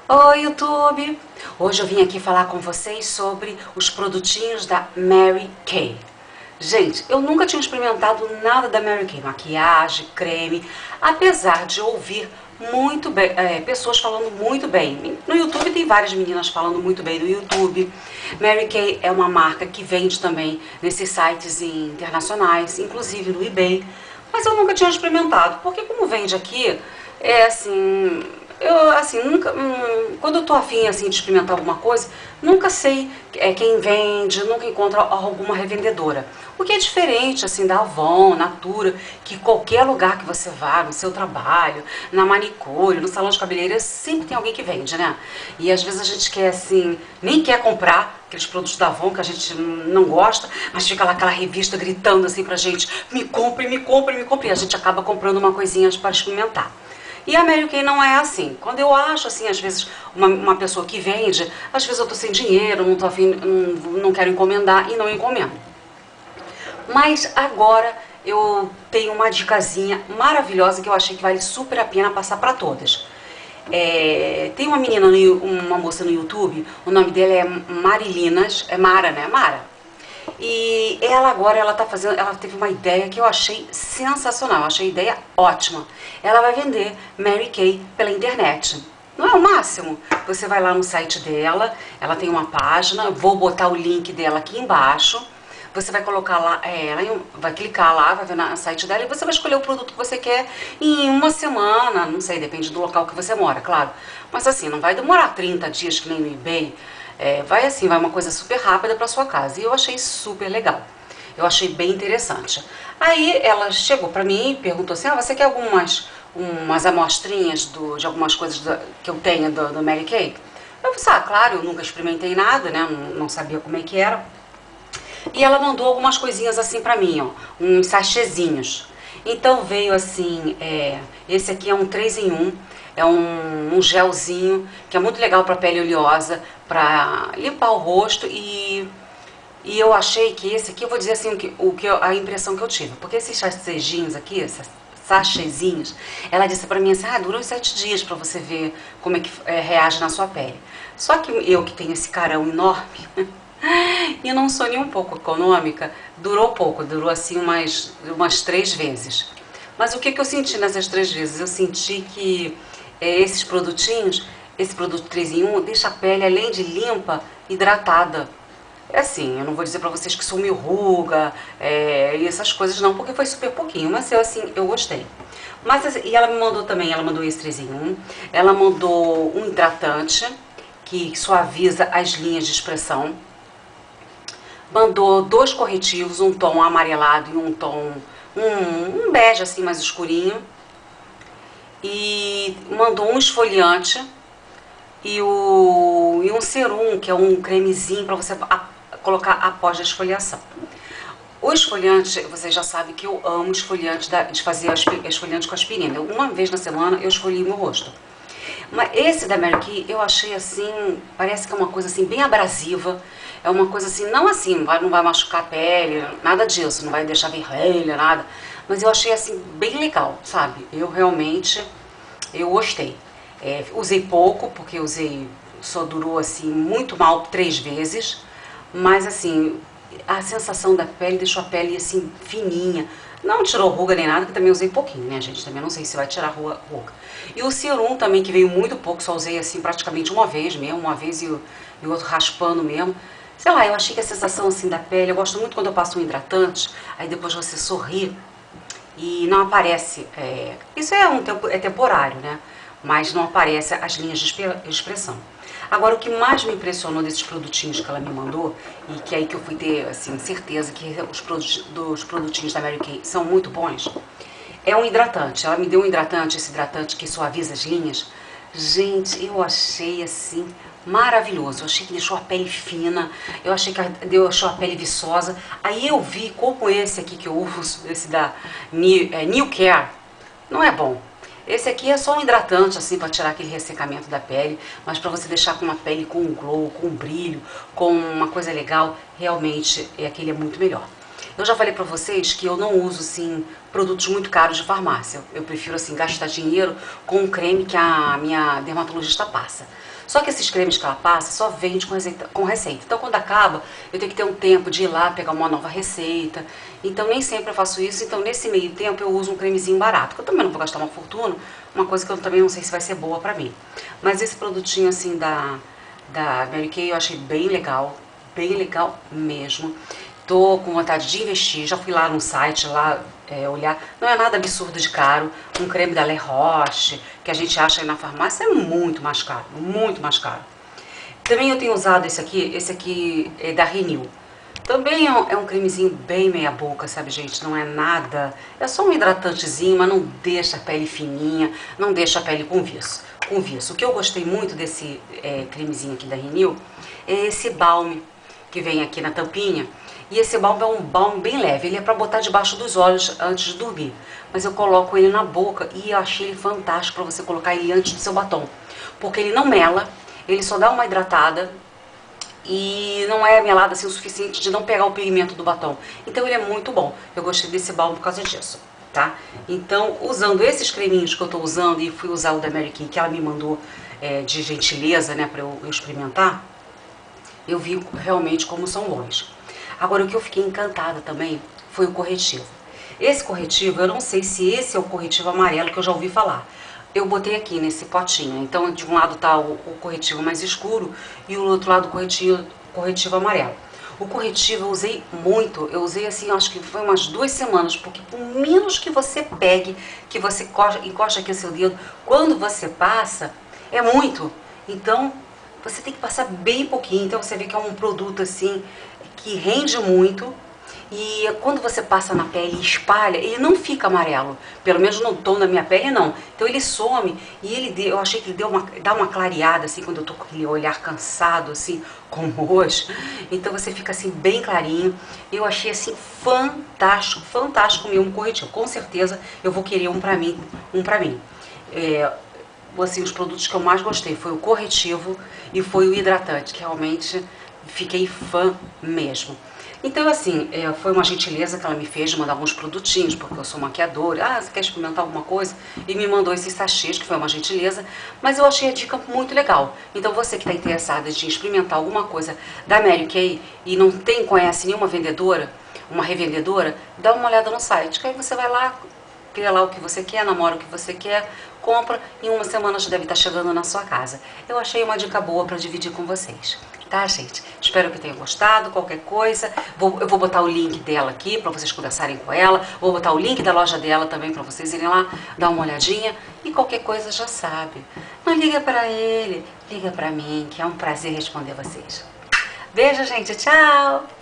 Oi, YouTube! Hoje eu vim aqui falar com vocês sobre os produtinhos da Mary Kay. Gente, eu nunca tinha experimentado nada da Mary Kay, maquiagem, creme, apesar de ouvir muito bem, pessoas falando muito bem. No YouTube tem várias meninas falando muito bem no YouTube. Mary Kay é uma marca que vende também nesses sites internacionais, inclusive no eBay, mas eu nunca tinha experimentado, porque como vende aqui, é assim... Eu, assim, nunca, quando eu tô afim, assim, de experimentar alguma coisa, nunca sei quem vende, nunca encontro alguma revendedora. O que é diferente, assim, da Avon, Natura, que qualquer lugar que você vá, no seu trabalho, na manicure, no salão de cabeleireiro, sempre tem alguém que vende, né? E às vezes a gente quer, assim, nem quer comprar aqueles produtos da Avon que a gente não gosta, mas fica lá aquela revista gritando, assim, pra gente, me compre, me compre, me compre, e a gente acaba comprando uma coisinha para experimentar. E a Mary Kay não é assim. Quando eu acho, assim, às vezes, uma pessoa que vende, às vezes eu tô sem dinheiro, não tô afim, não quero encomendar e não encomendo. Mas agora eu tenho uma dicasinha maravilhosa que eu achei que vale super a pena passar para todas. Tem uma menina, uma moça no YouTube, o nome dela é Marilinas, é Mara, né? Mara. E ela agora, ela teve uma ideia que eu achei sensacional, eu achei a ideia ótima. Ela vai vender Mary Kay pela internet. Não é o máximo? Você vai lá no site dela, ela tem uma página, vou botar o link dela aqui embaixo. Você vai colocar lá, ela vai clicar lá, vai ver no site dela e você vai escolher o produto que você quer em uma semana, não sei, depende do local que você mora, claro. Mas assim, não vai demorar 30 dias que nem no eBay. Vai assim, vai uma coisa super rápida para sua casa. E eu achei super legal. Eu achei bem interessante. Aí ela chegou para mim e perguntou assim: você quer umas amostrinhas de algumas coisas que eu tenho do Mary Kay? Eu falei: claro, eu nunca experimentei nada, né? Não sabia como é que era. E ela mandou algumas coisinhas assim pra mim, ó, uns sachêzinhos. Então veio assim, esse aqui é um 3 em 1, é um gelzinho que é muito legal para pele oleosa, para limpar o rosto e eu achei que esse aqui, eu vou dizer assim, a impressão que eu tive, porque esses sachêzinhos aqui, esses sachêzinhos, ela disse pra mim assim: dura uns 7 dias pra você ver como é que reage na sua pele. Só que eu que tenho esse carão enorme, e não sou nem um pouco econômica, durou pouco, durou assim umas 3 vezes. Mas o que eu senti nessas 3 vezes? Eu senti que esses produtinhos, esse produto 3 em 1, deixa a pele, além de limpa, hidratada. É assim, eu não vou dizer pra vocês que sumiu ruga e essas coisas não, porque foi super pouquinho, mas eu gostei. Mas, assim, e ela me mandou também, ela mandou esse 3 em 1, ela mandou um hidratante que suaviza as linhas de expressão, mandou 2 corretivos, um tom amarelado e um tom, um bege assim mais escurinho, e mandou um esfoliante e um serum, que é um cremezinho para você colocar após a esfoliação. O esfoliante, vocês já sabem que eu amo esfoliante, de fazer esfoliante com aspirina. Uma vez na semana eu esfolio meu rosto. Mas esse da Mary Kay eu achei assim, parece que é uma coisa assim bem abrasiva. É uma coisa assim, não assim, não vai machucar a pele, nada disso, não vai deixar vermelha, nada. Mas eu achei assim bem legal, sabe? Eu gostei. Usei pouco, porque só durou assim muito mal 3 vezes. Mas assim, a sensação da pele deixou a pele assim fininha. Não tirou ruga nem nada, que também usei pouquinho, né, gente? Também não sei se vai tirar ruga. E o serum também, que veio muito pouco, só usei assim praticamente uma vez mesmo, uma vez e o outro raspando mesmo. Sei lá, eu achei que a sensação assim da pele, eu gosto muito quando eu passo um hidratante, aí depois você sorri e não aparece, isso é temporário, né? Mas não aparece as linhas de expressão. Agora, o que mais me impressionou desses produtinhos que ela me mandou, e que é aí que eu fui ter assim, certeza que os produtinhos da Mary Kay são muito bons, é um hidratante. Ela me deu um hidratante, esse hidratante que suaviza as linhas. Gente, eu achei assim maravilhoso. Eu achei que deixou a pele fina, eu achei que deixou a pele viçosa. Aí eu vi como esse aqui que eu uso, esse da New Care, não é bom. Esse aqui é só um hidratante, assim, para tirar aquele ressecamento da pele, mas para você deixar com uma pele com um glow, com um brilho, com uma coisa legal, realmente aquele é muito melhor. Eu já falei pra vocês que eu não uso, assim, produtos muito caros de farmácia. Eu prefiro, assim, gastar dinheiro com um creme que a minha dermatologista passa. Só que esses cremes que ela passa só vende com receita. Então quando acaba, eu tenho que ter um tempo de ir lá pegar uma nova receita. Então nem sempre eu faço isso. Então nesse meio tempo eu uso um cremezinho barato, que eu também não vou gastar uma fortuna, uma coisa que eu também não sei se vai ser boa pra mim. Mas esse produtinho assim da Mary Kay eu achei bem legal mesmo. Tô com vontade de investir, já fui lá no site lá olhar, não é nada absurdo de caro. Um creme da La Roche, que a gente acha aí na farmácia, é muito mais caro, muito mais caro. Também eu tenho usado esse aqui é da Renew. Também é um cremezinho bem meia boca, sabe gente, não é nada, é só um hidratantezinho, mas não deixa a pele fininha, não deixa a pele com viço. O que eu gostei muito desse cremezinho aqui da Renew é esse balme que vem aqui na tampinha. E esse balme é um balme bem leve, ele é pra botar debaixo dos olhos antes de dormir. Mas eu coloco ele na boca e eu achei ele fantástico pra você colocar ele antes do seu batom. Porque ele não mela, ele só dá uma hidratada e não é melado assim o suficiente de não pegar o pigmento do batom. Então ele é muito bom, eu gostei desse balme por causa disso, tá? Então, usando esses creminhos que eu tô usando e fui usar o da Mary Kay, que ela me mandou de gentileza, né, pra eu experimentar, eu vi realmente como são bons. Agora, o que eu fiquei encantada também foi o corretivo. Esse corretivo, eu não sei se esse é o corretivo amarelo que eu já ouvi falar. Eu botei aqui nesse potinho, então de um lado tá o corretivo mais escuro e o outro lado o corretivo amarelo. O corretivo eu usei muito, eu usei assim, acho que foi umas 2 semanas, porque por menos que você pegue, que você encosta aqui o seu dedo, quando você passa, é muito. Então, você tem que passar bem pouquinho, então você vê que é um produto assim, que rende muito. E quando você passa na pele e espalha, ele não fica amarelo. Pelo menos no tom da minha pele, não. Então ele some e eu achei que ele dá uma clareada, assim, quando eu tô com aquele olhar cansado, assim, como hoje. Então você fica, assim, bem clarinho. Eu achei, assim, fantástico, fantástico mesmo corretivo. Com certeza eu vou querer um pra mim. Assim, os produtos que eu mais gostei foi o corretivo e foi o hidratante, que realmente fiquei fã mesmo. Então, assim, foi uma gentileza que ela me fez de mandar alguns produtinhos, porque eu sou maquiadora. Ah, você quer experimentar alguma coisa? E me mandou esses sachês, que foi uma gentileza, mas eu achei a dica muito legal. Então, você que está interessada em experimentar alguma coisa da Mary Kay e não conhece nenhuma vendedora, uma revendedora, dá uma olhada no site, que aí você vai lá, cria lá o que você quer, namora o que você quer, compra, e em uma semana já deve estar chegando na sua casa. Eu achei uma dica boa para dividir com vocês. Tá, gente? Espero que tenham gostado. Qualquer coisa, eu vou botar o link dela aqui para vocês conversarem com ela. Vou botar o link da loja dela também para vocês irem lá, dar uma olhadinha. E qualquer coisa já sabe. Não liga para ele, liga para mim, que é um prazer responder vocês. Beijo, gente. Tchau!